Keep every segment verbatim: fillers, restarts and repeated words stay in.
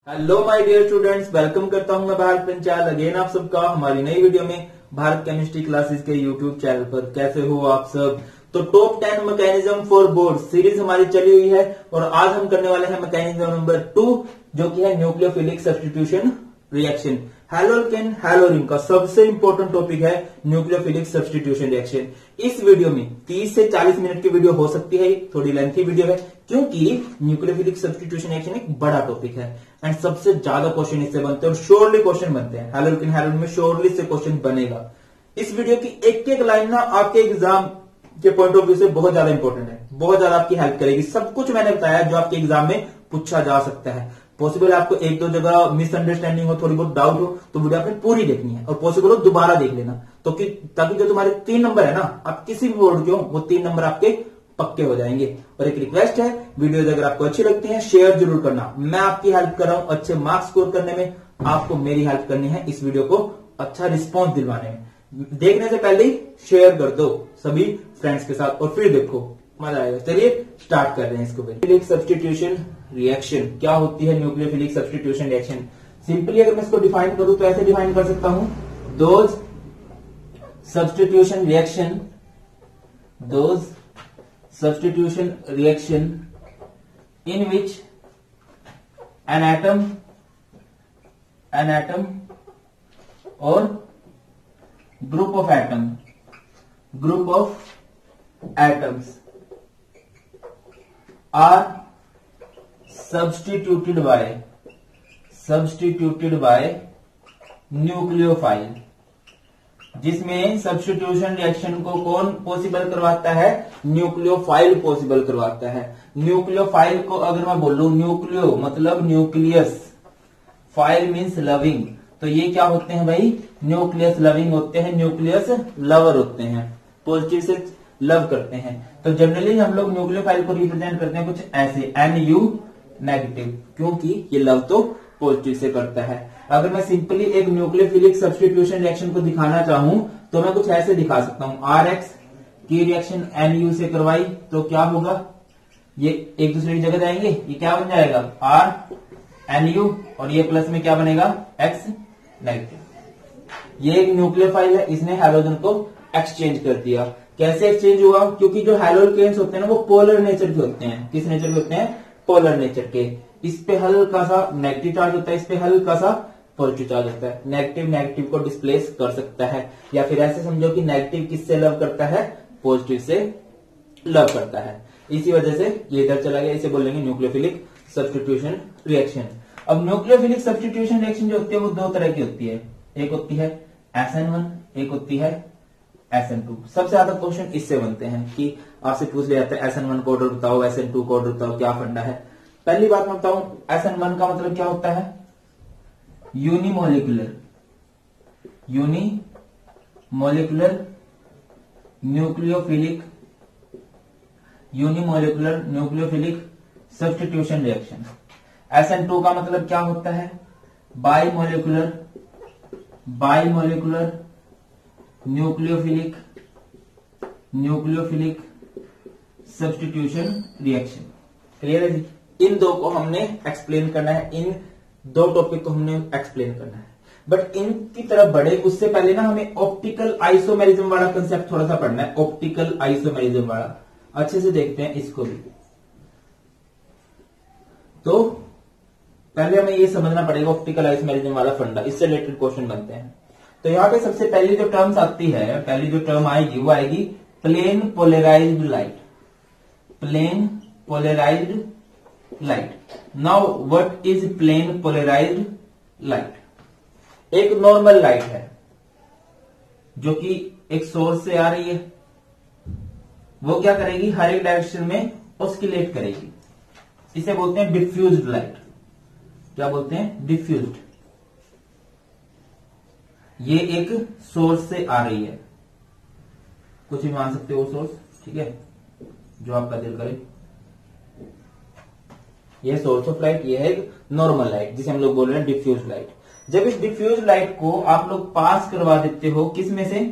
Hello my dear students, welcome करता हूं मैं भारत पंचाल अगेन आप सबका हमारी नई वीडियो में भारत केमिस्ट्री क्लासेस के यूट्यूब चैनल पर। कैसे हो आप सब? तो top ten mechanism for board series हमारी चली हुई है और आज हम करने वाले हैं मैकेनिज्म नंबर टू, जो कि है nucleophilic substitution reaction. Haloalkane haloarene का सबसे इंपॉर्टेंट टॉपिक है न्यूक्लियोफिलिक सब्स्टिट्यूशन रिएक्शन। इस वीडियो में तीस से चालीस मिनट की वीडियो हो सकती है, थोड़ी लेंथी वीडियो है क्योंकि न्यूक्लियोफिलिक सब्स्टिट्यूशन रिएक्शन एक बड़ा टॉपिक है एंड सबसे ज्यादा क्वेश्चन इससे बनते हैं और श्योरली क्वेश्चन बनते हैं। हैलोकेन हैलोरिन में श्योरली से क्वेश्चन बनेगा। इस वीडियो की एक एक लाइन ना आपके एग्जाम के पॉइंट ऑफ व्यू से बहुत ज्यादा इंपॉर्टेंट है, बहुत ज्यादा आपकी हेल्प करेगी। सब कुछ मैंने बताया जो आपके एग्जाम में पूछा जा सकता है। पॉसिबल आपको एक दो जगह मिसअंडरस्टैंडिंग हो, थोड़ी बहुत डाउट हो, तो वीडियो आपने पूरी देखनी है और पॉसिबल हो दोबारा देख लेना, तो कि ताकि जो तुम्हारे तीन नंबर है ना, आप किसी भी बोर्ड के हो, वो तीन नंबर आपके पक्के हो जाएंगे। और एक रिक्वेस्ट है, वीडियोज अगर आपको अच्छी लगती हैं शेयर जरूर करना। मैं आपकी हेल्प कर रहा हूं अच्छे मार्क्स स्कोर करने में, आपको मेरी हेल्प करनी है इस वीडियो को अच्छा रिस्पॉन्स दिलवाने में। देखने से पहले ही शेयर कर दो सभी फ्रेंड्स के साथ और फिर देखो, मजा आएगा। चलिए स्टार्ट कर रहे हैं इसको। न्यूक्लियोफिलिक सब्स्टिट्यूशन रिएक्शन क्या होती है? न्यूक्लियोफिलिक सब्स्टिट्यूशन रिएक्शन सिंपली अगर मैं इसको डिफाइन करूं तो ऐसे डिफाइन कर सकता हूं, those substitution reaction those substitution reaction in which an atom an atom or group of atom group of atoms are substituted by substituted by nucleophile, जिसमें सब्स्टिट्यूशन रिएक्शन को कौन पॉसिबल करवाता है? न्यूक्लियोफाइल पॉसिबल करवाता है। न्यूक्लियोफाइल को अगर मैं बोलूं, न्यूक्लियो मतलब न्यूक्लियस, फाइल मीन्स लविंग, तो ये क्या होते हैं भाई? न्यूक्लियस लविंग होते हैं, न्यूक्लियस लवर होते हैं, पॉजिटिव से लव करते हैं। तो जनरली हम लोग न्यूक्लियोफाइल को रिप्रेजेंट करते हैं कुछ ऐसे, एन यू नेगेटिव, क्योंकि ये लव तो पॉजिटिव से करता है। अगर मैं सिंपली एक न्यूक्लियोफिलिक सब्स्टिट्यूशन रिएक्शन को दिखाना चाहूं तो मैं कुछ ऐसे दिखा सकता हूं। आर एक्स की रिएक्शन एन यू से करवाई तो क्या होगा? ये एक दूसरे की जगह जाएंगे, ये क्या बन जाएगा? आर एन यू, और ये प्लस में क्या बनेगा? X negative. ये एक न्यूक्लियोफाइल है, इसने हैलोजन को एक्सचेंज कर दिया। कैसे एक्सचेंज हुआ? क्योंकि जो हैलोकेन्स होते हैं ना, वो पोलर नेचर के होते हैं। किस नेचर के होते हैं? पोलर नेचर के। इस पे हल्का सा नेगेटिव चार्ज होता है, इस पे हल्का सा पॉजिटिव चार्ज होता है। नेगेटिव नेगेटिव को डिस्प्लेस कर सकता है, या फिर ऐसे समझो कि नेगेटिव किससे लव करता है? पॉजिटिव से लव करता है। इसी वजह से ये इधर चला गया, इसे बोलेंगे न्यूक्लियोफिलिक सब्स्टिट्यूशन रिएक्शन। अब न्यूक्लियोफिलिक सब्स्टिट्यूशन रिएक्शन जो होती है वो दो तरह की होती है, एक होती है एस एन वन, एक होती है एस एन टू। सबसे ज्यादा क्वेश्चन इससे बनते हैं कि आपसे पूछ लिया जाता है एस एन वन को ऑर्डर बताओ, एस एन टू को ऑर्डर बताओ, क्या फंडा है। पहली बात मैं बताऊं, एस एन वन का मतलब क्या होता है? Unimolecular unimolecular nucleophilic unimolecular nucleophilic substitution reaction. S N two का मतलब क्या होता है? Bimolecular bimolecular nucleophilic nucleophilic substitution reaction. Clear है जी? इन दो को हमने एक्सप्लेन करना है, इन दो टॉपिक को हमने एक्सप्लेन करना है। बट इनकी तरफ बढ़े उससे पहले ना हमें ऑप्टिकल आइसोमेरिज्म वाला कंसेप्ट थोड़ा सा पढ़ना है। ऑप्टिकल आइसोमेरिज्म वाला अच्छे से देखते हैं इसको भी। तो पहले हमें ये समझना पड़ेगा ऑप्टिकल आइसोमेरिज्म वाला फंडा, इससे रिलेटेड क्वेश्चन बनते हैं। तो यहाँ पे सबसे पहली जो टर्म्स आती है, पहली जो टर्म आएगी वो आएगी plane polarised light. Plane polarised light. Now what is plane polarised light? एक नॉर्मल लाइट है जो कि एक सोर्स से आ रही है, वो क्या करेगी? हर एक डायरेक्शन में ऑस्किलेट करेगी। इसे बोलते हैं डिफ्यूज्ड लाइट। क्या बोलते हैं? डिफ्यूज्ड। ये एक सोर्स से आ रही है, कुछ भी मान सकते हो सोर्स, ठीक है, जो आपका दिल करे। ये सोर्स ऑफ लाइट, ये है एक नॉर्मल लाइट जिसे हम लोग बोल रहे हैं डिफ्यूज लाइट। जब इस डिफ्यूज लाइट को आप लोग पास करवा देते हो, किस में से?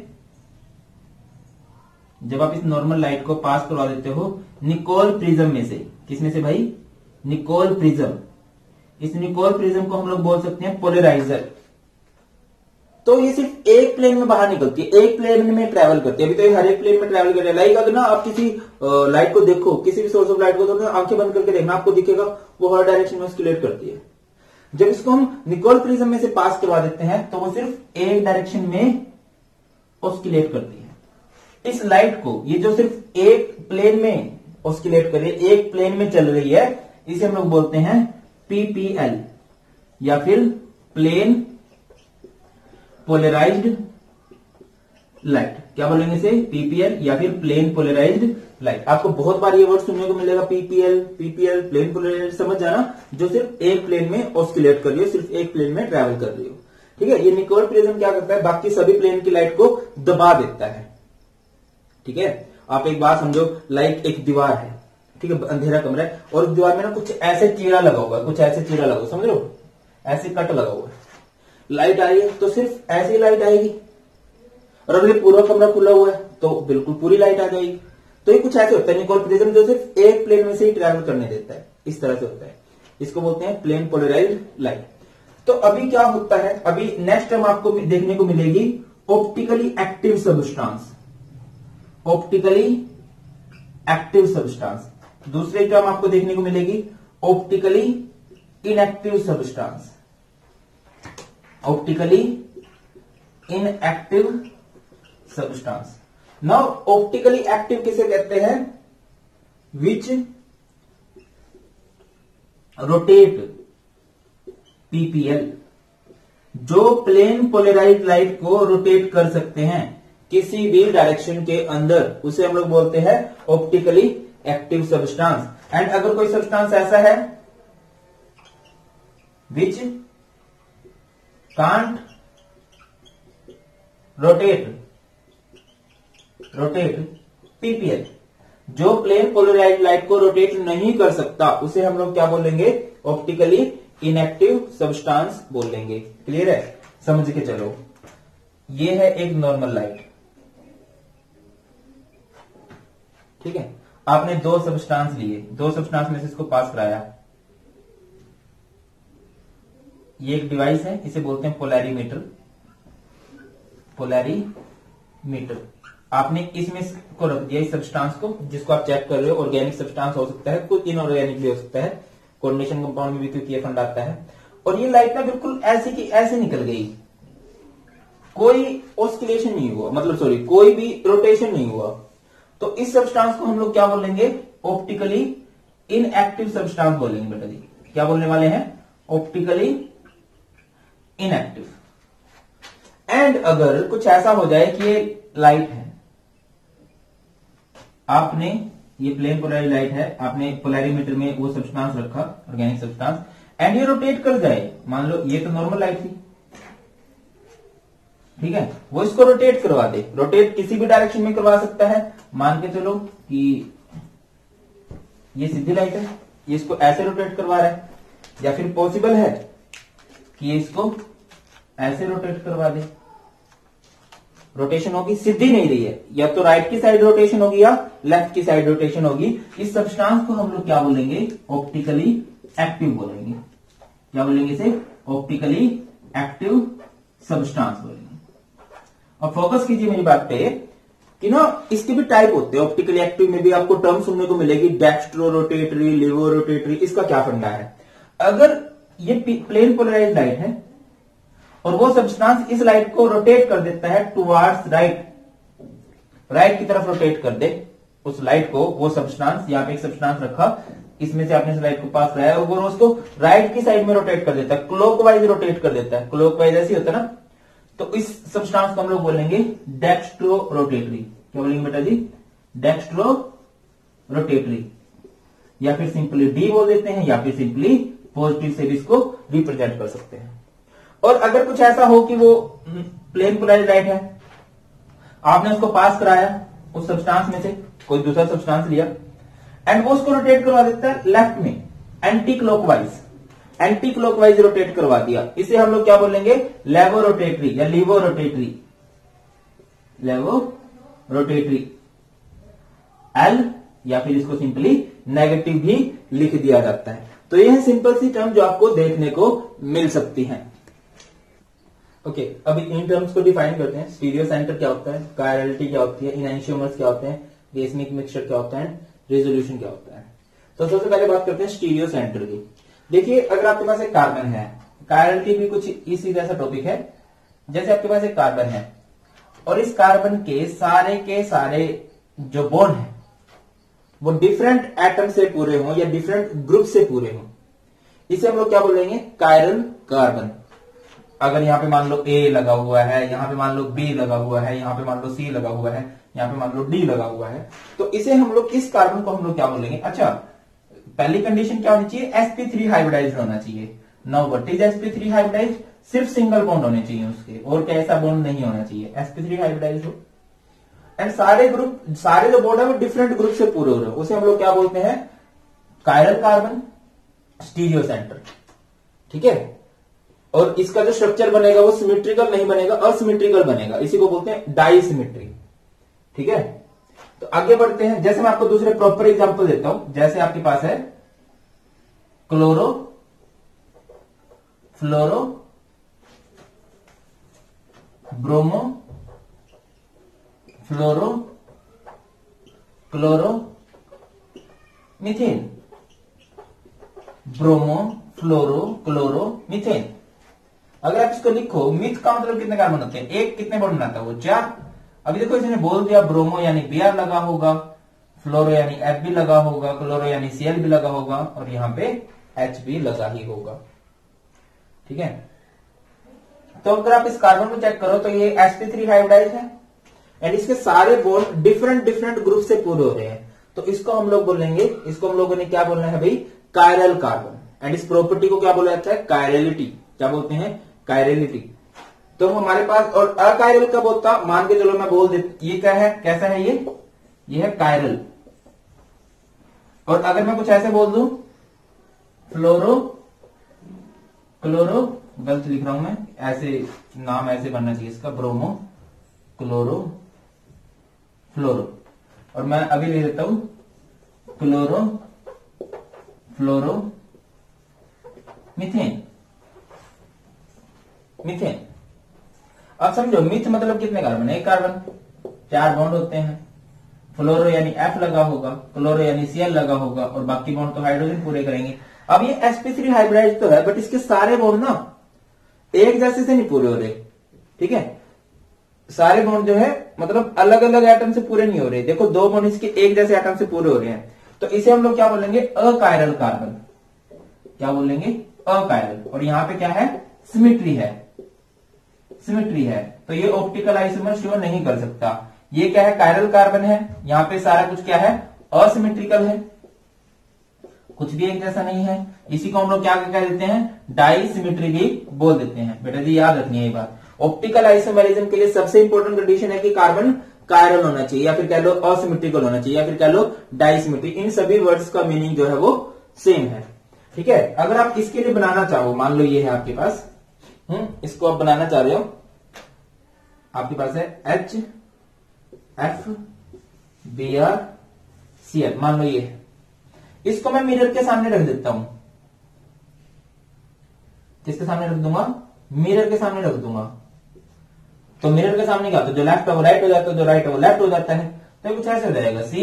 जब आप इस नॉर्मल लाइट को पास करवा देते हो निकोल प्रिज्म में से। किस में से भाई? Nicol prism. इस निकोल प्रिज्म को हम लोग बोल सकते हैं पोलराइजर। तो ये सिर्फ एक प्लेन में बाहर निकलती है, एक प्लेन में ट्रेवल करती है। अभी तो ये हर एक प्लेन में ट्रेवल कर रही है। लाइक अगर ना आप किसी लाइट को देखो, किसी भी सोर्स ऑफ लाइट को, तो आंखें बंद करके देखना, आपको दिखेगा वो हर डायरेक्शन में ऑस्किलेट करती है। जब इसको हम निकोल प्रिज्म में से पास करवा देते हैं तो वो सिर्फ एक डायरेक्शन में ऑस्किलेट करती है। इस लाइट को, ये जो सिर्फ एक प्लेन में ऑस्किलेट कर रही है, एक प्लेन में चल रही है, इसे हम लोग बोलते हैं पीपीएल या फिर प्लेन पोलराइज्ड लाइट। क्या बोलेंगे इसे? पीपीएल या फिर प्लेन पोलराइज्ड लाइट। आपको बहुत बार ये वर्ड सुनने को मिलेगा, पीपीएल पीपीएल प्लेन पोलराइज्ड। समझ जाना, जो सिर्फ एक प्लेन में ऑस्किलेट कर रही हो, सिर्फ एक प्लेन में ट्रैवल कर रही हो। ठीक है, ये निकोल प्रिज्म क्या करता है, बाकी सभी प्लेन की लाइट को दबा देता है। ठीक है, आप एक बात समझो, लाइक एक दीवार है, ठीक है, अंधेरा कमरा है, और उस दीवार में ना कुछ ऐसे चीरा लगा हुआ है, कुछ ऐसे चीरा लगा हुआ, समझ लो, ऐसे कट लगा हुआ है। लाइट आई है तो सिर्फ ऐसी लाइट आएगी, और अगर ये पूरा कमरा खुला हुआ है तो बिल्कुल पूरी लाइट आ जाएगी। तो ये कुछ ऐसे होता है निकोल प्रिज्म, जो सिर्फ एक प्लेन में से ही ट्रैवल करने देता है। इस तरह से होता है, इसको बोलते हैं प्लेन पोलराइज्ड लाइट। तो अभी क्या होता है, अभी नेक्स्ट टर्म आपको देखने को मिलेगी optically active substance. Optically active substance. दूसरी टर्म आपको देखने को मिलेगी optically inactive substance. Optically inactive substance. Now optically active किसे कहते हैं? विच रोटेट पीपीएल, जो प्लेन पोलराइज्ड लाइट को रोटेट कर सकते हैं किसी भी डायरेक्शन के अंदर, उसे हम लोग बोलते हैं ऑप्टिकली एक्टिव सब्सटेंस। एंड अगर कोई सब्सटेंस ऐसा है which can't rotate rotate PPL, जो प्लेन पोलराइज्ड लाइट को रोटेट नहीं कर सकता, उसे हम लोग क्या बोलेंगे? ऑप्टिकली इनएक्टिव सब्सटेंस बोलेंगे। क्लियर है? समझ के चलो, ये है एक नॉर्मल लाइट। ठीक है, आपने दो सब्सटेंस लिए, दो सब्सटेंस में से इसको पास कराया। ये एक डिवाइस है, इसे बोलते हैं पोलैरीमीटर। पोलैरीमीटर आपने इसमें को रख दिया, इस सब्सटेंस को, जिसको आप चेक कर रहे हो। ऑर्गेनिक सब्सटेंस हो सकता है, कुछ इनऑर्गेनिक भी हो सकता है, कोऑर्डिनेशन कंपाउंड में भी, क्योंकि ये फंड आता है। और ये लाइट ना बिल्कुल ऐसी की ऐसे निकल गई, कोई ऑस्किलेशन नहीं हुआ, मतलब सॉरी कोई भी रोटेशन नहीं हुआ। तो इस सब्सटेंस को हम लोग क्या बोलेंगे? ऑप्टिकली इनएक्टिव सब्सटेंस बोलेंगे। बेटा जी क्या बोलने वाले हैं? Optically inactive. एंड अगर कुछ ऐसा हो जाए कि ये लाइट है, आपने ये प्लेन पोलराइज्ड लाइट है, आपने पोलैरीमीटर में वो सब्सटेंस रखा, ऑर्गेनिक सब्सटेंस, एंड ये रोटेट कर जाए। मान लो ये तो नॉर्मल लाइट थी, ठीक है, वो इसको रोटेट करवा दे। रोटेट किसी भी डायरेक्शन में करवा सकता है। मान के चलो कि ये सीधी लाइट है, ये इसको ऐसे रोटेट करवा रहा है, या फिर पॉसिबल है कि ये इसको ऐसे रोटेट करवा दे। रोटेशन होगी, सीधी नहीं रही है, या तो राइट की साइड रोटेशन होगी या लेफ्ट की साइड रोटेशन होगी। इस सब्सटेंस को हम लोग क्या बोलेंगे? ऑप्टिकली एक्टिव बोलेंगे। क्या बोलेंगे इसे? ऑप्टिकली एक्टिव सब्सटेंस बोलेंगे। और फोकस कीजिए मेरी बात पे कि ना इसके भी टाइप होते हैं। ऑप्टिकली एक्टिव में भी आपको टर्म सुनने को मिलेगी, डेक्स्ट्रो रोटेटरी, लेवो रोटेटरी। इसका क्या फंडा है? अगर ये प्लेन पोलराइज्ड लाइट है और वो सब्सटेंस इस लाइट को रोटेट कर देता है टुवार्ड्स राइट, राइट की तरफ रोटेट कर दे उस लाइट को, वो सब्सटेंस, यहाँ पे एक सब्सटेंस रखा, इसमें से आपने इस लाइट को पास कराया और वो उसको राइट की साइड में रोटेट कर देता है, क्लॉकवाइज रोटेट कर देता है। क्लॉकवाइज ऐसी होता है ना, तो इस सब्सटेंस को हम लोग बोलेंगे डेक्स्ट्रो रोटेटरी। क्या बोलेंगे बेटा जी? डेक्स्ट्रो रोटेटरी, या फिर सिंपली डी बोल देते हैं, या फिर सिंपली पॉजिटिव से भी इसको रिप्रेजेंट कर सकते हैं। और अगर कुछ ऐसा हो कि वो प्लेन पोलराइज्ड लाइट है, आपने उसको पास कराया उस सब्सटेंस में से, कोई दूसरा सब्सटेंस लिया, एंड वो उसको रोटेट करवा देता है लेफ्ट में, anticlockwise, anticlockwise rotate करवा दिया। इसे हम लोग क्या बोलेंगे? लेवो रोटेटरी या laevorotatory. Laevorotatory L, या फिर इसको सिंपली नेगेटिव भी लिख दिया जाता है। तो ये है सिंपल सी टर्म जो आपको देखने को मिल सकती है। ओके okay, अभी इन टर्म्स को डिफाइन करते हैं। स्टीरियो सेंटर क्या होता है, कायरलिटी क्या होती है, इनैंशियोमर्स क्या होते हैं, गेस्निक मिक्सचर क्या होता है, रेजोल्यूशन क्या होता है। तो सबसे पहले बात करते हैं स्टीरियो सेंटर की। देखिए अगर आपके पास एक कार्बन है, कायरलिटी भी कुछ इसी जैसा टॉपिक है। जैसे आपके पास एक कार्बन है और इस कार्बन के सारे के सारे जो बॉन्ड है वो डिफरेंट एटम से पूरे हों या डिफरेंट ग्रुप से पूरे हों, इसे हम लोग क्या बोलेंगे, कायरल कार्बन। अगर यहाँ पे मान लो ए लगा हुआ है, यहाँ पे मान लो बी लगा हुआ है, यहाँ पे मान लो सी लगा हुआ है, यहाँ पे मान लो डी लगा हुआ है, तो इसे हम लोग इस कार्बन को हम लोग क्या बोलेंगे। अच्छा, पहली कंडीशन क्या होनी चाहिए, एस पी थ्री हाइब्रिडाइज्ड होना चाहिए। Now what is S P three hybridised, सिर्फ सिंगल बॉन्ड होने चाहिए उसके, और क्या ऐसा बॉन्ड नहीं होना चाहिए, एस पी थ्री हाइब्रिडाइज्ड हो। एंड सारे ग्रुप, सारे जो बॉन्ड है वो डिफरेंट ग्रुप से पूरे हो रहे हैं, उसे हम लोग क्या बोलते हैं, कायरल कार्बन, स्टीरियो सेंटर। ठीक है, और इसका जो स्ट्रक्चर बनेगा वो सिमेट्रिकल नहीं बनेगा, असिमेट्रिकल बनेगा, इसी को बोलते हैं डाइसिमेट्री। ठीक है, तो आगे बढ़ते हैं। जैसे मैं आपको दूसरे प्रॉपर एग्जांपल देता हूं, जैसे आपके पास है chloro fluoro bromo fluoro chloro methane, bromo fluoro chloro methane. अगर आप इसको लिखो, मिथ का मतलब कितने कार्बन होते हैं, एक कितने बॉन्ड बनाता है वो, चार। अभी देखो इसने बोल दिया ब्रोमो यानी बी आर लगा होगा, फ्लोरो यानी एफ भी लगा होगा, क्लोरो यानी सी एल भी लगा होगा, और यहाँ पे एच भी लगा ही होगा। ठीक है, तो अगर आप इस कार्बन को चेक करो तो ये एस पी थ्री हाइब्रिडाइज्ड है एंड इसके सारे बॉन्ड डिफरेंट डिफरेंट ग्रुप से पूरे हो रहे हैं, तो इसको हम लोग बोलेंगे, इसको हम लोगों ने क्या बोलना है भाई, कायरल कार्बन। एंड इस प्रॉपर्टी को क्या बोला जाता है, कायरलिटी। क्या बोलते हैं, कायरलिटी। तो हमारे पास, और अकायरल कब होता, मान के चलो मैं बोल देता, ये क्या है, कैसा है ये ये है कायरल। और अगर मैं कुछ ऐसे बोल दूं, फ्लोरो क्लोरो, गलत लिख रहा हूं मैं, ऐसे नाम ऐसे बनना चाहिए इसका, ब्रोमो क्लोरो फ्लोरो, और मैं अभी लिख देता हूं क्लोरो फ्लोरो मीथेन मीथेन। अब समझो, मिथ मतलब कितने कार्बन है, एक कार्बन, चार बॉन्ड होते हैं। फ्लोरो यानी एफ लगा होगा, क्लोरो यानी सीएल लगा होगा, और बाकी बॉन्ड तो हाइड्रोजन पूरे करेंगे। अब ये एस पी थ्री हाइब्रिडाइज्ड तो है, बट इसके सारे बॉन्ड ना एक जैसे से नहीं पूरे हो रहे। ठीक है, सारे बॉन्ड जो है मतलब अलग अलग एटम से पूरे नहीं हो रहे। देखो दो बॉन्ड इसके एक जैसे एटम से पूरे हो रहे हैं, तो इसे हम लोग क्या बोलेंगे, अकायरल कार्बन। क्या बोलेंगे, अकायरल। और यहां पे क्या है, सिमेट्री है, सिमेट्री है, तो ये ऑप्टिकल आइसोमर शो नहीं कर सकता। ये क्या है, कायरल कार्बन है, यहां पे सारा कुछ क्या है, असिमेट्रिकल है, कुछ भी एक जैसा नहीं है। इसी को हम लोग क्या कह देते हैं, डाई सिमेट्री भी बोल देते हैं। बेटा जी याद रखनी है ये बात, ऑप्टिकल आइसोमेरिज्म के लिए सबसे इंपॉर्टेंट कंडीशन है कि कार्बन कायरल होना चाहिए, या फिर कह लो असिमेट्रिकल होना चाहिए, या फिर कह लो डाइसिमेट्री। इन सभी वर्ड्स का मीनिंग जो है वो सेम है। ठीक है, अगर आप इसके लिए बनाना चाहो, मान लो ये है आपके पास, हम्म इसको आप बनाना चाह रहे हो, आपके पास है H F B R C L, मान लो ये है, इसको मैं मिरर के सामने रख देता हूं। किसके सामने रख दूंगा, मिरर के सामने रख दूंगा। तो मिरर के सामने क्या होता है, जो लेफ्ट है वो राइट हो जाता है, जो राइट है वो लेफ्ट हो जाता है। तो कुछ ऐसे हो जाएगा, सी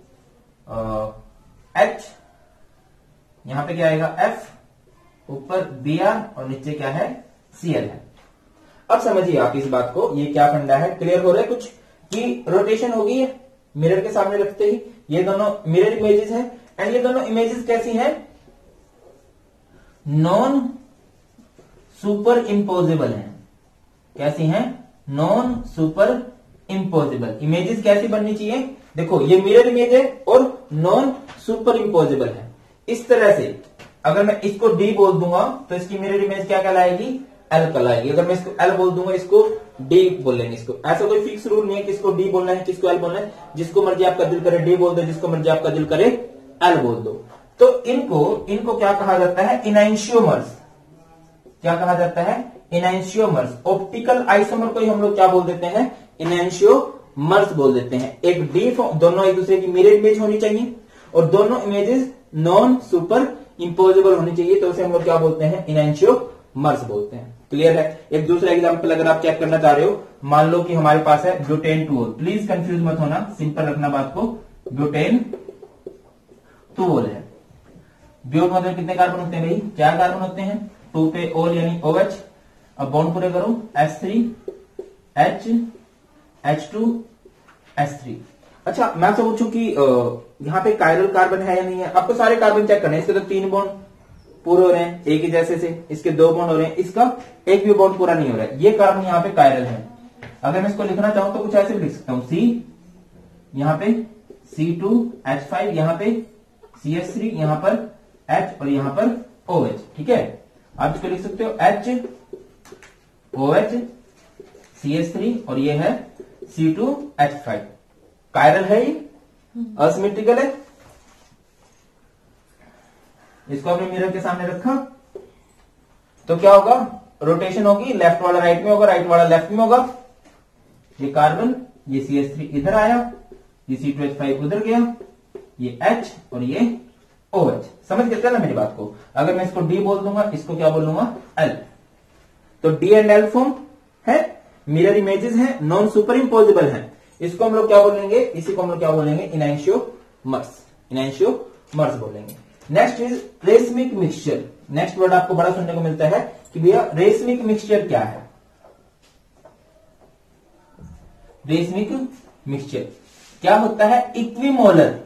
एच, यहां पे क्या आएगा, एफ, ऊपर बी आर, और नीचे क्या है, सी एल है। अब समझिए आप इस बात को, ये क्या फंडा है, क्लियर हो रहा है कुछ, कि रोटेशन होगी है मिरर के सामने रखते ही। ये दोनों मिरर इमेजेस हैं, एंड ये दोनों इमेजेस कैसी हैं, नॉन सुपर इम्पोजेबल हैं। कैसी हैं, नॉन सुपर इम्पोजेबल। इमेजेस कैसी बननी चाहिए, देखो ये मिरर इमेज है और नॉन सुपर इम्पोजेबल है। इस तरह से अगर मैं इसको डी बोल दूंगा तो इसकी मिरर इमेज क्या कहलाएगी, एल कहलाएगी। अगर मैं इसको एल बोल दूंगा, इसको डी बोलेंगे। इसको ऐसा कोई फिक्स रूल नहीं है कि इसको डी बोलना है, किसको एल बोलना है। जिसको मर्जी आपका दिल करे डी बोल दो, जिसको मर्जी आपका दिल करे एल बोल दो। तो इनको इनको क्या कहा जाता है, इनैंशियोमर्स। क्या कहा जाता है, इनैंशियोमर्स। ऑप्टिकल आइसोमर को ही हम लोग क्या बोल देते हैं, इनैंशियोमर्स बोल देते हैं। एक डी, दोनों एक दूसरे की मिरर इमेज होनी चाहिए, और दोनों इमेजेस नॉन सुपर इम्पोजिबल होनी चाहिए, तो उसे हम लोग क्या बोलते हैं, इनैंशियोमर्स बोलते हैं। क्लियर है। एक दूसरा एग्जाम्पल अगर आप चेक करना चाह रहे हो, मान लो कि हमारे पास है ब्यूटेन टूओल, प्लीज कंफ्यूज मत होना, सिंपल रखना बात को, ब्यूटेन टूओल है। ब्यूट मतलब कितने कार्बन होते हैं भाई, चार कार्बन होते हैं, टू पे ओल यानी ओएच, अब बॉन्ड पूरे करो, H three H H two H three. अच्छा मैं आपसे पूछूं कि यहाँ पे कायरल कार्बन है या नहीं है, आपको सारे कार्बन चेक करने हैं। इसके तो तीन बॉन्ड पूरे हो रहे हैं एक ही जैसे से, इसके दो बॉन्ड हो रहे हैं, इसका एक भी बॉन्ड पूरा नहीं हो रहा है, ये कार्बन यहाँ पे कायरल है। अगर मैं इसको लिखना चाहूं तो कुछ ऐसे भी लिख सकता हूं, सी यहाँ पे सी टू एच फाइव, यहाँ पे सी एच थ्री, यहाँ पर H और यहाँ पर OH, ठीक है। आप इसको लिख सकते हो H OH C H three और ये है C two H five. Chiral है ये, असिमेट्रिकल है। इसको आपने मिरर के सामने रखा तो क्या होगा, रोटेशन होगी, लेफ्ट वाला राइट में होगा, राइट वाला लेफ्ट में होगा। ये कार्बन, ये सी एच थ्री इधर आया, ये सी टू एच फाइव उधर गया, ये H और ये OH। समझ गए ना मेरी बात को। अगर मैं इसको D बोल दूंगा, इसको क्या बोल दूंगा, L। तो D एंड L फॉर्म है, मिरर इमेजेस हैं, नॉन सुपर इम्पोजिबल हैं। इसको हम लोग क्या बोलेंगे, इसी को हम लोग क्या बोलेंगे, इनैंशियोमर्स, इनैंशियोमर्स बोलेंगे। Next is racemic mixture. Next word आपको बड़ा सुनने को मिलता है कि भैया रेसमिक मिक्सचर क्या है। रेसमिक मिक्सचर क्या होता है, equimolar,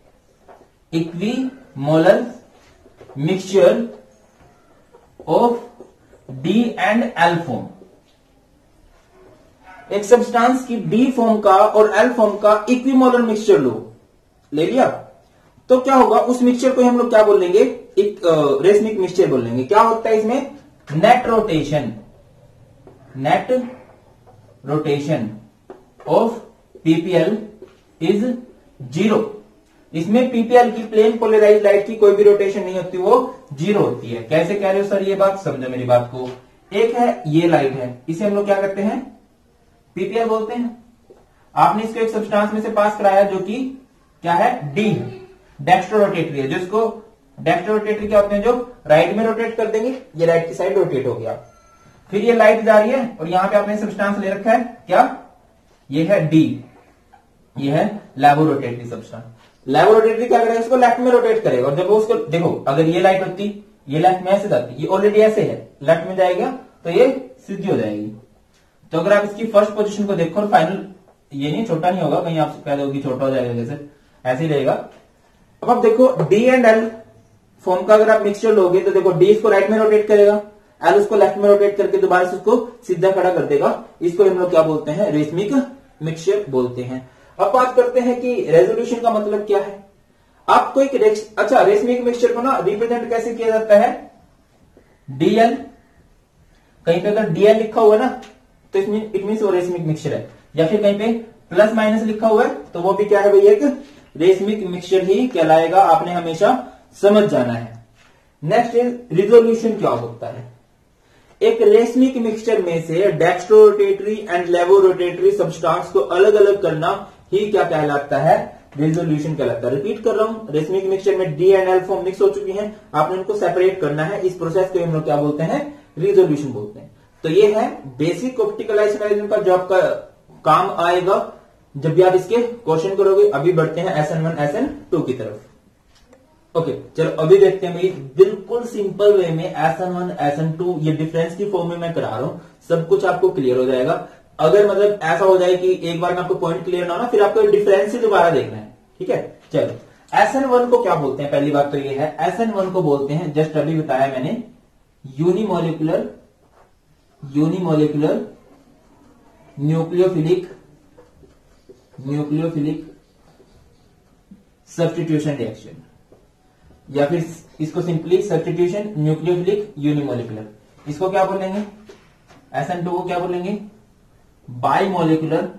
equimolar mixture of D and L form. एक सब्सटेंस की डी फॉर्म का और एल फॉर्म का इक्विमोलर मिक्सचर लो, ले लिया तो क्या होगा, उस मिक्सचर को हम लोग क्या बोलेंगे, एक रेसमिक मिक्सचर बोलेंगे। क्या होता है इसमें, net rotation, net rotation of PPL is zero. इसमें पीपीएल की प्लेन पोलराइज्ड लाइट की कोई भी रोटेशन नहीं होती, वो जीरो होती है। कैसे कह रहे हो सर ये बात, समझो मेरी बात को। एक है ये लाइट है, इसे हम लोग क्या करते हैं, पीपीएल बोलते हैं। आपने इसको एक सब्सटेंस में से पास कराया जो कि क्या है, डी है, डेक्स्ट्रो रोटेटरी है। जिसको डेक्स्ट्रो रोटेटरी क्या होते हैं, जो राइट में रोटेट कर देंगे, ये राइट की साइड रोटेट हो गया। फिर ये लाइट जा रही है और यहां पे आपने सब्सटेंस ले रखा है, क्या, ये है डी, ये है लैबोरोटेटरी सब्सटेंस। लैबोरोटेटरी क्या करेगा, इसको लेफ्ट में रोटेट करेगा। और जब वो उसको देखो, अगर ये लाइट होती, ये लेफ्ट में ऐसे जाती, ये ऑलरेडी ऐसे है, लेफ्ट में जाएगा तो ये सीधी हो जाएगी। तो अगर आप इसकी फर्स्ट पोजीशन को देखो और फाइनल, ये नहीं छोटा नहीं होगा, कहीं आप कह दो कि छोटा हो जाएगा, जैसे ऐसे ही रहेगा। अब आप देखो डी एंड एल फॉर्म का अगर आप मिक्सचर लोगे तो देखो डी इसको राइट में रोटेट करेगा, एल उसको लेफ्ट में रोटेट करके दोबारा से उसको सीधा खड़ा कर देगा। इसको हम लोग क्या बोलते हैं, रेसमिक मिक्सचर बोलते हैं। अब बात करते हैं कि रेजोल्यूशन का मतलब क्या है। आपको एक रेक्स, अच्छा रेसमिक मिक्सचर को ना रिप्रेजेंट कैसे किया जाता है, डीएल, कहीं पे अगर डीएल लिखा हुआ है ना तो इसमें इट मीन वो रेसमिक मिक्सचर है, या फिर कहीं पे प्लस माइनस लिखा हुआ है तो वो भी क्या है भाई, एक रेसमिक मिक्सचर ही कहलाएगा। आपने हमेशा समझ जाना है। नेक्स्ट इज रिजोल्यूशन क्या होता है। एक रेसमिक मिक्सचर में से dextrorotatory and laevorotatory substance को अलग अलग करना ही क्या कहलाता है, रिजोल्यूशन कहलाता है। रिपीट कर रहा हूं, रेसमिक मिक्सचर में D and L form mix हो चुकी हैं, आपने उनको सेपरेट करना है। इस प्रोसेस को हम लोग क्या बोलते हैं, रिजोल्यूशन बोलते हैं। तो ये है बेसिक ऑप्टिकल आइसोमेरिज्म का जो आपका काम आएगा जब भी आप इसके क्वेश्चन करोगे। अभी बढ़ते हैं S N one S N two की तरफ। ओके चलो अभी देखते हैं भाई, बिल्कुल सिंपल वे में S N one S N two ये डिफरेंस की फॉर्म में मैं करा रहा हूं, सब कुछ आपको क्लियर हो जाएगा। अगर मतलब ऐसा हो जाए कि एक बार में आपको पॉइंट क्लियर ना हो ना, फिर आपको डिफरेंस ही दोबारा देखना है, ठीक है। चलो एस एन वन को क्या बोलते हैं, पहली बात तो ये है, एस एन वन को बोलते हैं, जस्ट अभी बताया मैंने, unimolecular unimolecular nucleophilic nucleophilic substitution reaction, या फिर इसको सिंपली सब्स्टिट्यूशन न्यूक्लियोफिलिक यूनिमोलिकुलर। इसको क्या बोलेंगे, एस एन टू को क्या बोलेंगे, bimolecular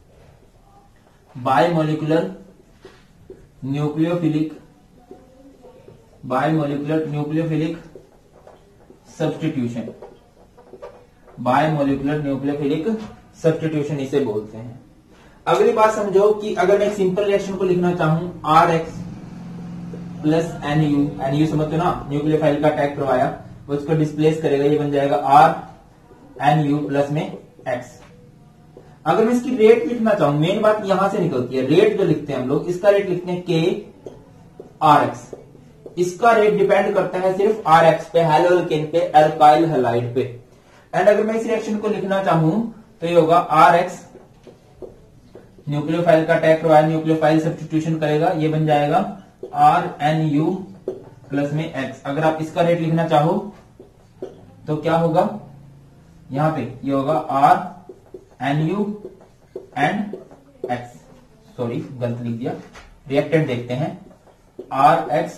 bimolecular nucleophilic bimolecular nucleophilic substitution biomolecular nucleophilic substitution इसे बोलते हैं। अगली बात समझो कि अगर मैं एक सिंपल रिएक्शन को लिखना चाहूं, R X plus N U, N U समझते हो ना, न्यूक्लियोफाइल का अटैक करवाया, वो इसको डिस्प्लेस करेगा, ये बन जाएगा आर एन यू प्लस में एक्स। अगर मैं इसकी रेट लिखना चाहूं, मेन बात यहां से निकलती है, रेट जो लिखते हैं हम लोग, इसका रेट लिखते हैं के आर एक्स। इसका रेट डिपेंड करता है सिर्फ आर एक्स पे, हैलोअल्केन पे, एल्काइल हैलाइड पे। एंड अगर मैं इस रिएक्शन को लिखना चाहूं तो ये होगा आर एक्स, न्यूक्लियोफाइल का अटैक करवाया, न्यूक्लियोफाइल सब्स्टिट्यूशन करेगा, ये बन जाएगा आर एन यू प्लस में एक्स। अगर आप इसका रेट लिखना चाहो तो क्या होगा, यहां पे ये होगा R N U and X, sorry गलत लिख दिया, रिएक्टेंट देखते हैं, आर एक्स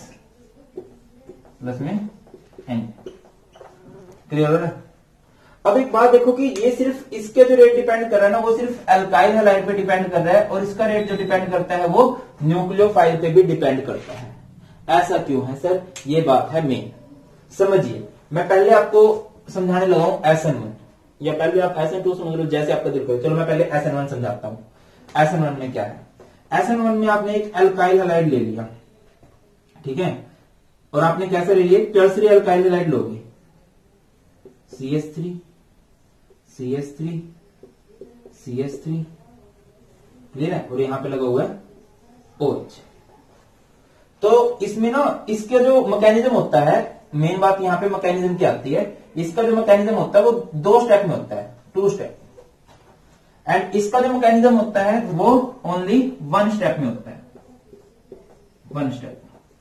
प्लस में एन। क्लियर है? अब एक बात देखो कि ये सिर्फ इसके जो रेट डिपेंड कर रहा है ना, वो सिर्फ एल्काइल हैलाइड पे डिपेंड कर रहा है, और इसका रेट जो डिपेंड करता है वो न्यूक्लियोफाइल पे भी डिपेंड करता है। ऐसा क्यों है सर? ये बात है मेन, समझिए। मैं पहले आपको समझाने लगा हूं एस एन वन, या पहले आप एस एन टू समझ लो, जैसे आपका दिल करे। चलो मैं पहले एस एन वन समझाता हूं। एस एन वन में क्या है? एस एन वन में आपने एक एल्काइल हैलाइड ले लिया, ठीक है, और आपने कैसे ले लिया, टर्सरी एल्काइल हैलाइड लोगे, C H three C H three C H three, clear है, और यहां पे लगा हुआ है OH। तो इसमें ना इसके जो मैकेनिज्म होता है, मेन बात यहां पे मैकेनिज्म की आती है, इसका जो मैकेनिज्म होता है वो दो स्टेप में होता है, टू स्टेप, एंड इसका जो मैकेनिज्म होता है वो ओनली वन स्टेप में होता है, वन स्टेप।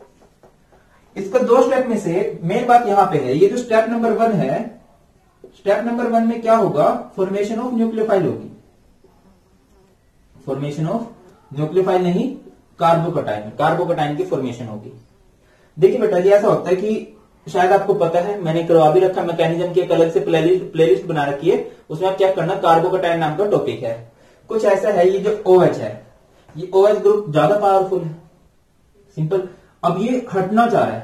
इसका दो स्टेप में से मेन बात यहां पे है, ये जो स्टेप नंबर वन है, स्टेप नंबर वन में क्या होगा, फॉर्मेशन ऑफ न्यूक्लियोफाइल होगी, फॉर्मेशन ऑफ न्यूक्लियोफाइल नहीं, कार्बोकटाइन, कार्बोकटाइन की फॉर्मेशन होगी। देखिए बेटा, ये ऐसा होता है कि शायद आपको पता है, मैंने करवा भी रखा, मैकेनिज्म की एक अलग से प्लेलिस्ट प्लेलिस्ट बना रखी है, उसमें आप क्या करना, कार्बोकटाइन नाम का टॉपिक है। कुछ ऐसा है, ये जो OH है, ये OH ग्रुप ज्यादा पावरफुल है, सिंपल। अब ये हटना चाह रहा है,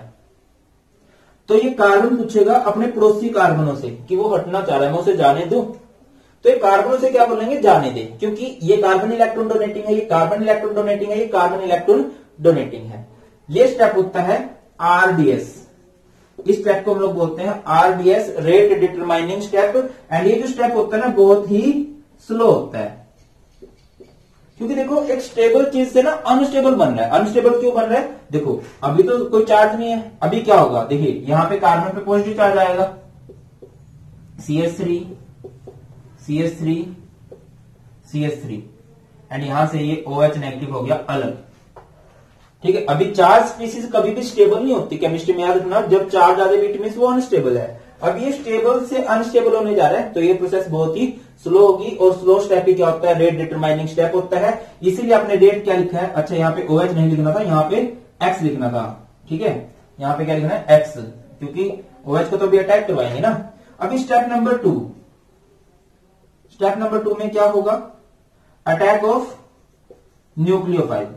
तो ये कार्बन पूछेगा अपने पड़ोसी कार्बनों से कि वो हटना चाह रहा है, मैं उसे जाने दूं, तो ये कार्बनों से क्या बोलेंगे, जाने दे, क्योंकि ये कार्बन इलेक्ट्रॉन डोनेटिंग है, ये कार्बन इलेक्ट्रॉन डोनेटिंग है, ये कार्बन इलेक्ट्रॉन डोनेटिंग है। ये स्टेप होता है आरडीएस, इस स्टेप को हम लोग बोलते हैं RDS, rate determining step. And ये जो स्टेप होता है ना, बहुत ही स्लो होता है, क्योंकि देखो एक स्टेबल चीज से ना अनस्टेबल बन रहा है। अनस्टेबल क्यों बन रहा है, देखो अभी तो कोई चार्ज नहीं है, अभी क्या होगा, देखिए यहां पे कार्बन पे पॉजिटिव चार्ज आएगा, C H three C H three C H three, and यहां से ये OH नेगेटिव हो गया अलग, ठीक है। अभी चार्ज स्पीसीज कभी भी स्टेबल नहीं होती, केमिस्ट्री में याद रखना, जब चार्ज आधे बीट में वो अनस्टेबल है। अब ये स्टेबल से अनस्टेबल होने जा रहा है, तो ये प्रोसेस बहुत ही स्लो होगी, और स्लो स्टेप ही क्या होता है, रेट डिटरमाइनिंग स्टेप होता है। इसीलिए आपने रेट क्या लिखा है, अच्छा यहाँ पे OH नहीं लिखना था, यहाँ पे X लिखना था, ठीक है, यहाँ पे क्या लिखना है, X, क्योंकि OH को तो भी अटैक करवाएंगे ना। अभी step number two, step number two में क्या होगा, attack of nucleophile,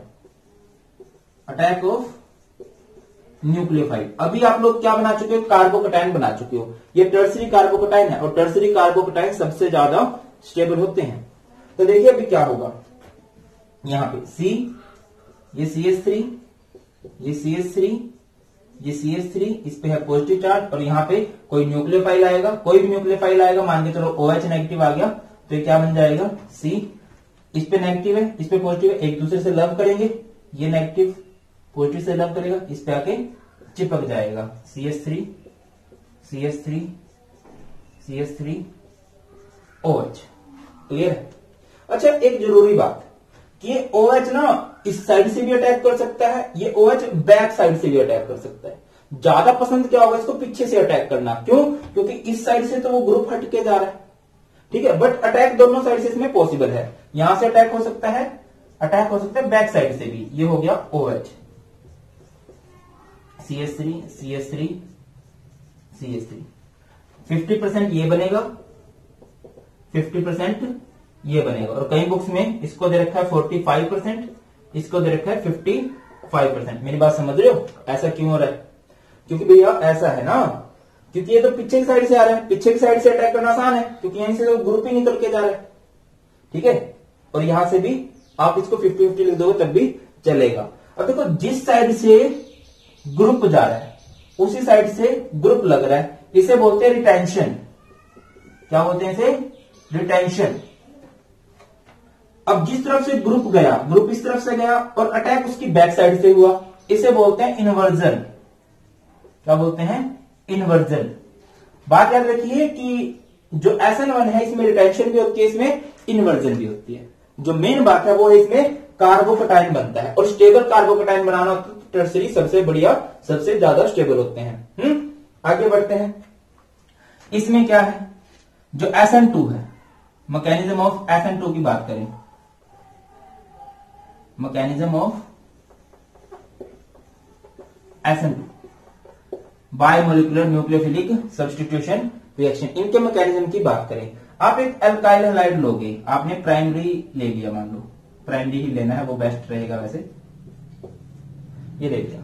attack of nucleophile. अभी आप लोग क्या बना चुके हो, कार्बोकटाइन बना चुके हो, ये टर्सरी कार्बोकटाइन है, और टर्सरी कार्बोकटाइन सबसे ज्यादा स्टेबल होते हैं। तो देखिए अभी क्या होगा, यहां पे C, ये सी एच थ्री, ये सी एच थ्री, ये सी एच थ्री, इस पे है पॉजिटिव चार्ज, और यहाँ पे कोई न्यूक्लियोफाइल आएगा, कोई भी न्यूक्लियोफाइल आएगा, मान के चलो OH नेगेटिव आ गया, तो ये क्या बन जाएगा, C, इस पे नेगेटिव है, इस पे पॉजिटिव है, एक दूसरे से लव करेंगे, ये नेगेटिव पॉजिटिव से लव करेगा, इस पे आके चिपक जाएगा, C H three C H three C H three OH, clear है। अच्छा एक जरूरी बात, कि ये OH ना इस साइड से भी अटैक कर सकता है, ये OH बैक साइड से भी अटैक कर सकता है। ज्यादा पसंद क्या होगा इसको, पीछे से अटैक करना, क्यों, क्योंकि इस साइड से तो वो ग्रुप हटके जा रहा है, ठीक है, बट अटैक दोनों साइड से इसमें पॉसिबल है। यहां से अटैक हो सकता है, अटैक हो सकता है बैक साइड से भी, ये हो गया OH, C H three C H three C H three, fifty percent ये बनेगा, फिफ्टी परसेंट ये बनेगा, और कई बुक्स में इसको दे रखा है फोर्टी फाइव परसेंट, इसको दे रखा है फिफ्टी फाइव परसेंट। मेरी बात समझ रहे हो, ऐसा क्यों हो रहा है, क्योंकि भैया ऐसा है ना, क्योंकि ये तो पीछे की साइड से आ रहा है, पीछे की साइड से अटैक करना आसान है, क्योंकि यहीं से तो ग्रुप ही निकल के जा रहा है, ठीक है, और यहां से भी आप इसको फिफ्टी फिफ्टी लिख दोगे तब भी चलेगा। अब देखो जिस साइड से ग्रुप जा रहा है, उसी साइड से ग्रुप लग रहा है, इसे बोलते हैं रिटेंशन। क्या बोलते हैं इसे? रिटेंशन। अब जिस तरफ से ग्रुप गया, ग्रुप इस तरफ से गया और अटैक उसकी बैक साइड से हुआ, इसे बोलते हैं इन्वर्जन। क्या बोलते हैं? इन्वर्जन। बात याद रखिए कि जो एस एन वन है इसमें रिटेंशन भी होती है, इसमें इन्वर्जन भी होती है। जो मेन बात है वो है इसमें कार्बोकटायन बनता है, और स्टेबल कार्बोकटायन बनाना तो टर्सरी सबसे बढ़िया, सबसे ज्यादा स्टेबल होते हैं। हम्म आगे बढ़ते हैं। इसमें क्या है? जो एस एन टू है, mechanism of S N two की बात करें, mechanism of S N two, biomolecular nucleophilic substitution reaction, इनके मैकेनिज्म की बात करें। आप एक अल्काइल हैलाइड लोगे, आपने प्राइमरी ले लिया, मान लो प्राइमरी ही लेना है, वो बेस्ट रहेगा वैसे, ये ले लिया।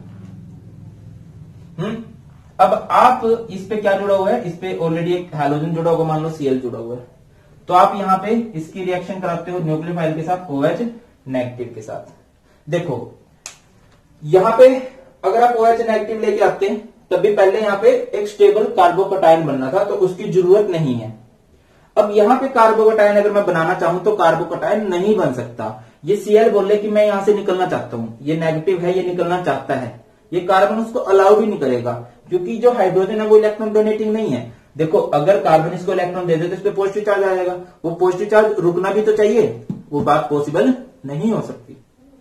हम्म अब आप इस पे क्या जुड़ा हुआ है? इस पे ऑलरेडी एक हैलोजन जुड़ा होगा, मान लो सीएल जुड़ा हुआ है, तो आप यहां पे इसकी रिएक्शन कराते हो न्यूक्लियोफाइल के साथ, ओएच नेगेटिव के साथ। देखो यहां पे अगर आप ओएच नेगेटिव लेके आते हैं, तभी पहले यहां पे एक स्टेबल कार्बोकटायन बनना था, तो उसकी जरूरत नहीं है। अब यहां पे कार्बोकटायन अगर मैं बनाना चाहूं तो कार्बोकटायन नहीं बन सकता। ये सीएल बोले कि मैं यहां से निकलना चाहता हूं, ये नेगेटिव है, ये निकलना चाहता है, ये कार्बन उसको अलाउ भी नहीं करेगा, क्योंकि जो हाइड्रोजन है वो इलेक्ट्रॉन डोनेटिंग नहीं है। देखो अगर कार्बन इसको इलेक्ट्रॉन दे दे तो इस पे पॉजिटिव चार्ज आएगा, वो पॉजिटिव चार्ज रुकना भी तो चाहिए, वो बात पॉसिबल नहीं हो सकती।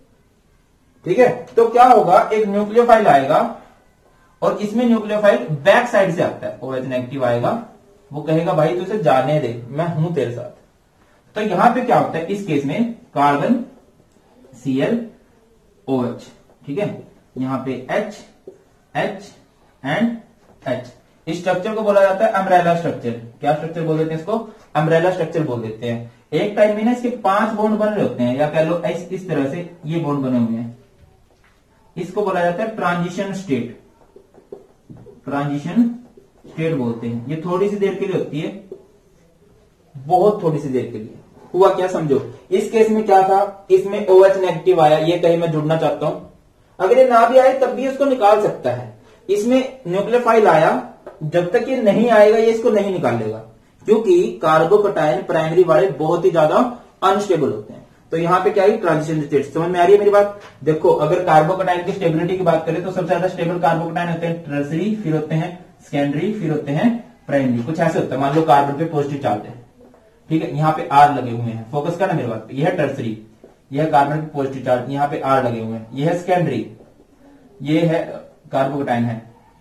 ठीक है, तो क्या होगा? एक न्यूक्लियोफाइल आएगा और इसमें न्यूक्लियोफाइल बैक साइड से आता है, ओएच नेगेटिव आएगा, वो कहेगा भाई तू इसे जाने दे, मैं हूं तेरे साथ। तो यहां पे क्या होता है? इस केस में कार्बन सीएल ओएच, ठीक है, यहां पे H H एंड H। इस स्ट्रक्चर को बोला जाता है अम्ब्रेला स्ट्रक्चर। क्या स्ट्रक्चर बोल देते हैं इसको? अम्ब्रेला स्ट्रक्चर बोल देते हैं। एक टाइम में ना इसके पांच बॉन्ड बन रहे होते हैं, या कह लो इस, इस तरह से ये बॉन्ड बने हुए हैं, इसको बोला जाता है ट्रांजिशन स्टेट। ट्रांजिशन स्टेट बोलते हैं। ये थोड़ी सी देर के लिए होती है, बहुत थोड़ी सी देर के लिए। हुआ क्या समझो, इस केस में क्या था? इसमें OH नेगेटिव आया, ये कहीं मैं जुड़ना चाहता हूं, अगर ये ना भी आए तब भी इसको निकाल सकता है। इसमें न्यूक्लियोफाइल आया, जब तक ये नहीं आएगा ये इसको नहीं निकालेगा, क्योंकि कार्बोकटायन प्राइमरी वाले बहुत ही ज्यादा अनस्टेबल होते हैं। तो यहां पे क्या है? Transition state. समझ में आ रही है मेरी बात? देखो अगर कार्बोकटायन की स्टेबिलिटी की बात करें तो सबसे ज्यादा स्टेबल कार्बोकटायन होते हैं टर्सरी, फिर होते हैं सेकेंडरी, फिर होते हैं प्राइमरी। कुछ ऐसे होता है, मान लो कार्बन पे पॉजिटिव चार्ज है, ठीक है, यहाँ पे आर लगे हुए हैं, फोकस करना मेरे बात पे, यह है टर्सरी, यह है कार्बन पे पॉजिटिव चार्ज, यहाँ पे आर लगे हुए हैं, यह है सेकेंडरी, ये है कार्बोकटायन है,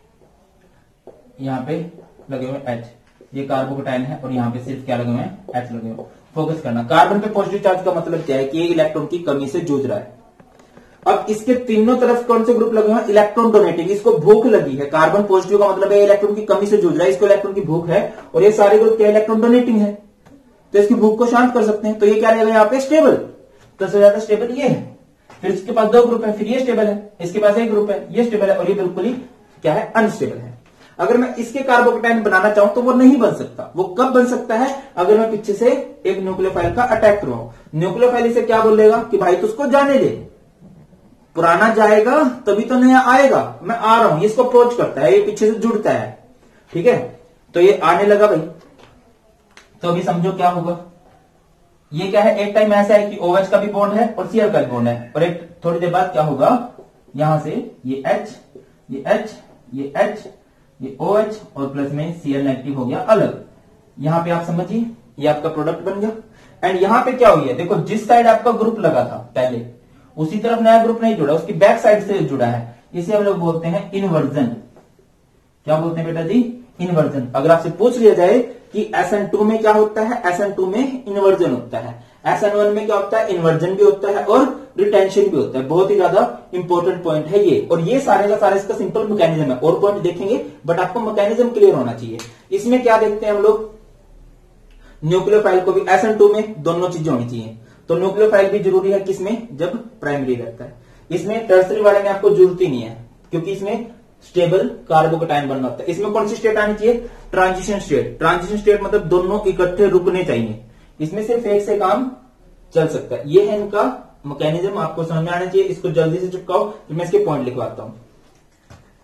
यहाँ पे लगे हुए एच, ये कार्बोकटायन है, और यहाँ पे सिर्फ क्या लगे हुए हैं? एच लगे हुए। फोकस करना, कार्बन पे पॉजिटिव चार्ज का मतलब क्या है? कि ये इलेक्ट्रॉन की कमी से जूझ रहा है। अब इसके तीनों तरफ कौन से ग्रुप लगे हुए हैं? Electron donating. इसको भूख लगी है, कार्बन पॉजिटिव का मतलब है इलेक्ट्रॉन की कमी से जूझ रहा है, इसको इलेक्ट्रॉन की भूख है, और ये सारे ग्रुप क्या? इलेक्ट्रॉन डोनेटिंग है, तो इसकी भूख को शांत कर सकते हैं। तो ये क्या रहेगा यहाँ पे? स्टेबल। तो सबसे ज्यादा स्टेबल ये है। फिर इसके पास दो ग्रुप है, फिर ये स्टेबल है, इसके पास एक ग्रुप है, ये स्टेबल है, और ये बिल्कुल ही क्या है? अनस्टेबल है। अगर मैं इसके कार्बोकटायन बनाना चाहूं तो वो नहीं बन सकता। वो कब बन सकता है? अगर मैं पीछे से एक न्यूक्लियोफाइल का अटैक करवाऊं। न्यूक्लियोफाइल इसे क्या बोलेगा? कि भाई तू उसको जाने दे, पुराना जाएगा तभी तो नया आएगा, मैं आ रहा हूं। इसको अप्रोच करता है, ये पीछे से जुड़ता है, ठीक है, तो ये आने लगा भाई। तो अभी समझो क्या होगा। ये क्या है? एक टाइम ऐसा है कि OH का भी बॉन्ड है और Cl का भी बॉन्ड है, और एक थोड़ी देर बाद क्या होगा? यहां से ये H, ये H, ये H, ये OH और प्लस में Cl नेगेटिव हो गया अलग। यहां पे आप समझिए, ये आपका प्रोडक्ट बन गया। एंड यहां पे क्या हुई है? देखो जिस साइड आपका ग्रुप लगा था पहले, उसी तरफ नया ग्रुप नहीं जुड़ा, उसकी बैक साइड से जुड़ा है। इसे हम लोग बोलते हैं इन्वर्जन। क्या बोलते हैं बेटा जी? इन्वर्जन। अगर आपसे पूछ लिया जाए कि एस एन टू में क्या होता है? एस एन टू में इन्वर्जन होता है। एस एन वन में क्या होता है? इन्वर्जन भी होता है और रिटेंशन भी होता है। बहुत ही ज्यादा इंपॉर्टेंट पॉइंट है ये, और ये सारे का सारा इसका सिंपल मैकेनिज्म है। और पॉइंट देखेंगे, बट आपको मैकेनिज्म क्लियर होना चाहिए। इसमें क्या देखते हैं हम लोग? न्यूक्लियोफाइल को भी एस एन टू में दोनों चीजें होनी चाहिए। तो न्यूक्लियोफाइल भी जरूरी है, किसमें? जब प्राइमरी रहता है। इसमें टर्सरी वाले में आपको जरूरत ही नहीं है, क्योंकि इसमें स्टेबल कार्बोकटायन बनना होता है। इसमें कौन सी स्टेट आनी चाहिए? Transition state. ट्रांजिशन स्टेट मतलब दोनों इकट्ठे रुकने चाहिए। इसमें सिर्फ एक से काम चल सकता है। ये है इनका मैकेनिज्म, आपको समझ में आना चाहिए। इसको जल्दी से चिपकाओ, तो मैं इसके पॉइंट लिखवाता हूं।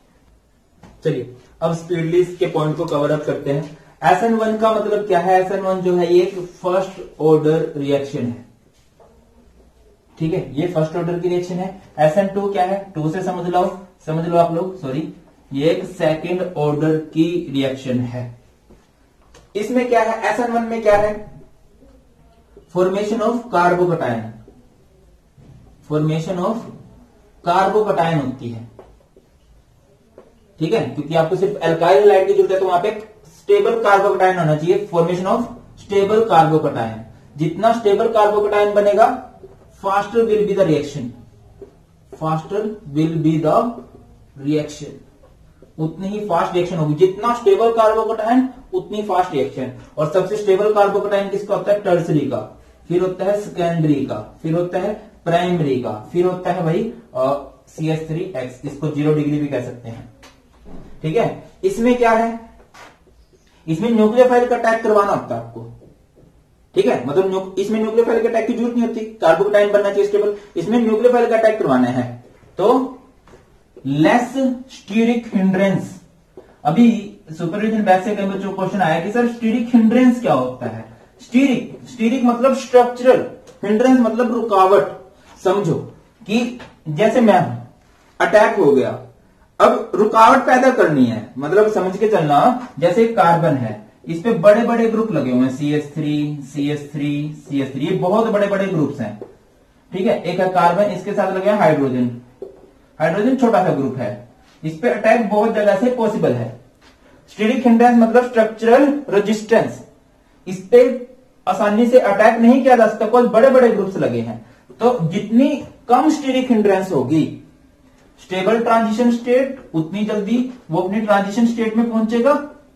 चलिए अब स्पीडली इसके पॉइंट को कवर अप करते हैं। एस एन वन का मतलब क्या है? एस एन वन जो है ये एक फर्स्ट ऑर्डर रिएक्शन है, ठीक है, ये फर्स्ट ऑर्डर की रिएक्शन है। एस एन टू क्या है? टू से समझ लो, समझ लो आप लोग, सॉरी, ये एक सेकेंड ऑर्डर की रिएक्शन है। इसमें क्या है? एस एन वन में क्या है? Formation of carbocation, formation of carbocation होती है, ठीक है, क्योंकि आपको सिर्फ एल्काइल हैलाइड की जरूरत है, तो वहां पे स्टेबल कार्बोकटायन होना चाहिए, फॉर्मेशन ऑफ स्टेबल कार्बोकटायन। जितना स्टेबल कार्बोकटायन बनेगा faster will be the reaction, faster will be the reaction, उतनी ही फास्ट रिएक्शन होगी। जितना स्टेबल कार्बोकटायन उतनी फास्ट रिएक्शन। और सबसे स्टेबल कार्बोकटायन किसका होता है? टर्सरी का, फिर होता है सेकेंडरी का, फिर होता है प्राइमरी का, फिर होता है भाई सी एच थ्री एक्स, इसको जीरो डिग्री भी कह सकते हैं, ठीक है। इसमें क्या है? इसमें न्यूक्लियोफाइल का अटैक करवाना होता है आपको, ठीक है, मतलब इसमें न्यूक्लियोफाइल का अटैक की जरूरत नहीं होती, कार्बोकटायन बनना चाहिए स्टेबल, इसमें न्यूक्लियोफाइल का अटैक करवाना है। तो लेस स्टीरिक हिंड्रेंस, अभी सुपरविजन बैच से कई बच्चों को क्वेश्चन आया कि सर स्टीरिक हिंड्रेंस क्या होता है? स्टीरिक, स्टीरिक मतलब स्ट्रक्चरल, हिंड्रेंस मतलब रुकावट। समझो कि जैसे मैं हूं, अटैक हो गया, अब रुकावट पैदा करनी है, मतलब समझ के चलना, जैसे कार्बन है, इस पे बड़े बड़े ग्रुप लगे हुए हैं, C H three, C H three, C H three, ये बहुत बड़े बड़े ग्रुप्स हैं, ठीक है। एक है कार्बन, इसके साथ लगे हैं हाइड्रोजन, हाइड्रोजन छोटा सा ग्रुप है, इस पे अटैक बहुत जगह से पॉसिबल है। स्टीरिक हिंड्रेंस मतलब स्ट्रक्चरल रेजिस्टेंस, इस पे आसानी से अटैक नहीं किया जा सकता, कोई बड़े बड़े ग्रुप्स लगे हैं। तो जितनी कम स्टीरिक हिंड्रेंस होगी, स्टेबल ट्रांजिशन स्टेट, उतनी जल्दी वो अपनी ट्रांजिशन स्टेट में पहुंचेगा,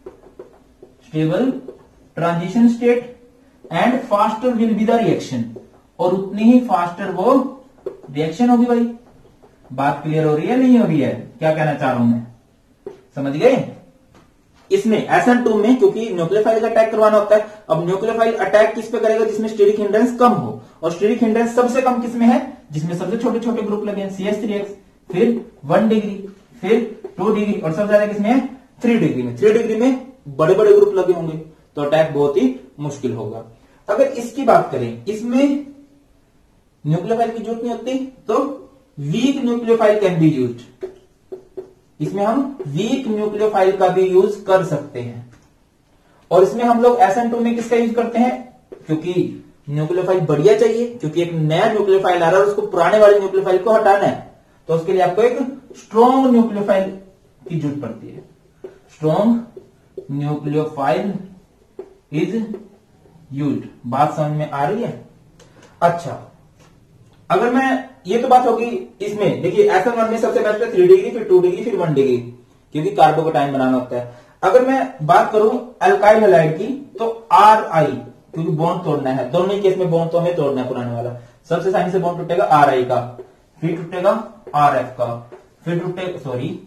stable transition state, and faster will be the reaction, और उतनी ही फास्टर वो रिएक्शन होगी। भाई बात क्लियर हो रही है, नहीं हो रही है? क्या कहना चाह रहा हूं मैं, समझ गए? इसमें एस एन टू में क्योंकि न्यूक्लियोफाइल का अटैक करवाना होता है, अब न्यूक्लियोफाइल अटैक किस पे करेगा? जिसमें स्टीरिक हिंड्रेंस कम हो, और स्टीरिक हिंड्रेंस सबसे कम किसमें है? जिसमें सबसे छोटे छोटे ग्रुप लगे हैं, सी एच थ्री एक्स, फिर वन डिग्री, फिर टू डिग्री, और सबसे ज्यादा किसमें है? थ्री डिग्री में। थ्री डिग्री में बड़े बड़े ग्रुप लगे होंगे, तो अटैक बहुत ही मुश्किल होगा। अगर इसकी बात करें, इसमें न्यूक्लियोफाइल की जरूरत नहीं होती, तो weak nucleophile can be used, इसमें हम वीक न्यूक्लियोफाइल का भी यूज कर सकते हैं। और इसमें हम लोग एस एन टू में किसका यूज करते हैं? क्योंकि न्यूक्लियोफाइल बढ़िया चाहिए, क्योंकि एक नया न्यूक्लियोफाइल आ रहा है, उसको पुराने वाले न्यूक्लियोफाइल को हटाना है, तो उसके लिए आपको एक स्ट्रॉन्ग न्यूक्लियोफाइल की जरूरत पड़ती है। Strong nucleophile is used. बात समझ में आ रही है? अच्छा, अगर मैं, ये तो बात होगी इसमें, देखिए एस एन वन में सबसे बेस्ट है थ्री डिग्री, फिर टू डिग्री, फिर वन डिग्री, क्योंकि कार्बोकटायन बनाना होता है। अगर मैं बात करूं अल्काइल हैलाइड की, तो आर आई, क्योंकि बॉन्ड तोड़ना है, दोनों ही केस में बॉन्ड तो हमें तोड़ना है पुराने वाला। सबसे आसानी से बॉन्ड टूटेगा आर आई का, फिर टूटेगा आर एफ का, फिर टूटेगा, सॉरी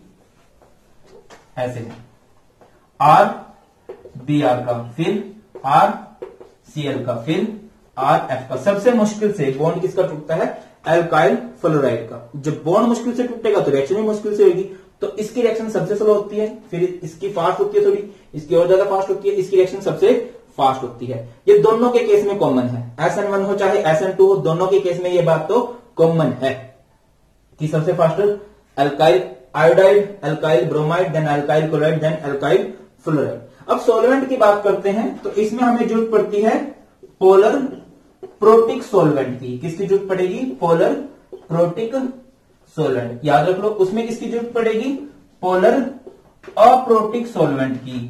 ऐसे आर बी आर का, फिर आर सी एल का, फिर आर एफ का। सबसे मुश्किल से बॉन्ड किसका टूटता है? एल्काइल फ्लोराइड का। जब बॉन्ड मुश्किल से टूटेगा तो रिएक्शन भी मुश्किल से होगी, तो इसकी रिएक्शन सबसे स्लो होती है, फिर इसकी फास्ट होती है थोड़ी, इसकी और ज्यादा फास्ट होती है, इसकी रिएक्शन सबसे फास्ट होती है। ये दोनों के केस में कॉमन है, एस एन वन हो चाहे एस एन टू हो, दोनों के केस में ये बात तो कॉमन है कि सबसे fast alkyl iodide, alkyl bromide, then alkyl chloride, then alkyl fluoride. अब सॉल्वेंट की बात करते हैं, तो इसमें हमें जरूरत पड़ती है पोलर प्रोटिक सॉल्वेंट की। किसकी जरूरत पड़ेगी? पोलर प्रोटिक सॉल्वेंट, याद रख लो। उसमें किसकी जरूरत पड़ेगी? पोलर अप्रोटिक सॉल्वेंट की,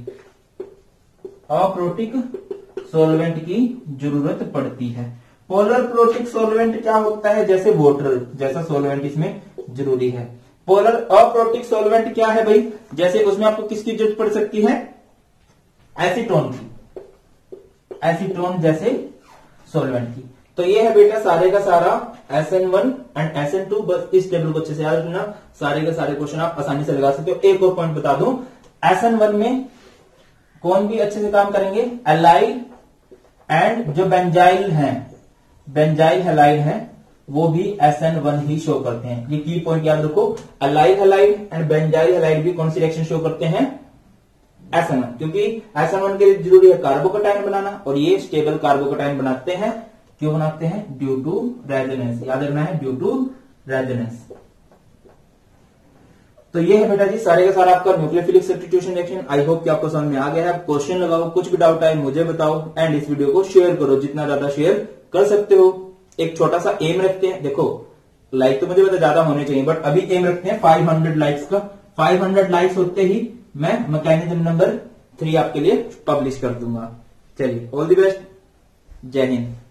अप्रोटिक सॉल्वेंट की जरूरत पड़ती है। पोलर प्रोटिक सॉल्वेंट क्या होता है? जैसे वाटर जैसा सॉल्वेंट इसमें जरूरी है। पोलर अप्रोटिक सॉल्वेंट क्या है भाई? जैसे उसमें आपको किसकी जरूरत पड़ सकती है? एसीटोन की, एसीटोन जैसे सॉल्वेंट की। तो ये है बेटा सारे का सारा S N one and S N two. बस इस टेबल को अच्छे से याद रखना, सारे के सारे क्वेश्चन आप आसानी से लगा सकते हो। एक और पॉइंट बता दूं, एस एन वन में कौन भी अच्छे से काम करेंगे? एलाइल एंड जो बेंजाइल हैं, बेंजाइल हैलाइड हैं, वो भी एस एन वन ही शो करते हैं। ये की पॉइंट याद रखो, allyl halide and benzyl halide भी कौन सी रिएक्शन शो करते हैं, एस एन वन, क्योंकि एस एन वन के लिए जरूरी है कार्बोकैटायन बनाना, और ये स्टेबल कार्बोकैटायन बनाते हैं। क्यों बनाते हैं, ड्यू टू रेजोनेंस, याद रखना है ड्यू टू रेजोनेंस। तो ये है बेटा जी सारे का सारा आपका nucleophilic substitution reaction. I hope कि आपको समझ में आ गया है। क्वेश्चन लगाओ, कुछ भी डाउट आए मुझे बताओ, एंड इस वीडियो को शेयर करो, जितना ज्यादा शेयर कर सकते हो। एक छोटा सा एम रखते हैं, देखो लाइक तो मुझे पता ज्यादा होने चाहिए, बट अभी एम रखते हैं पाँच सौ लाइक्स का। पाँच सौ लाइक्स होते ही मैं मैकेनिज्म नंबर थ्री आपके लिए पब्लिश कर दूंगा। चलिए, ऑल द बेस्ट, जय हिंद।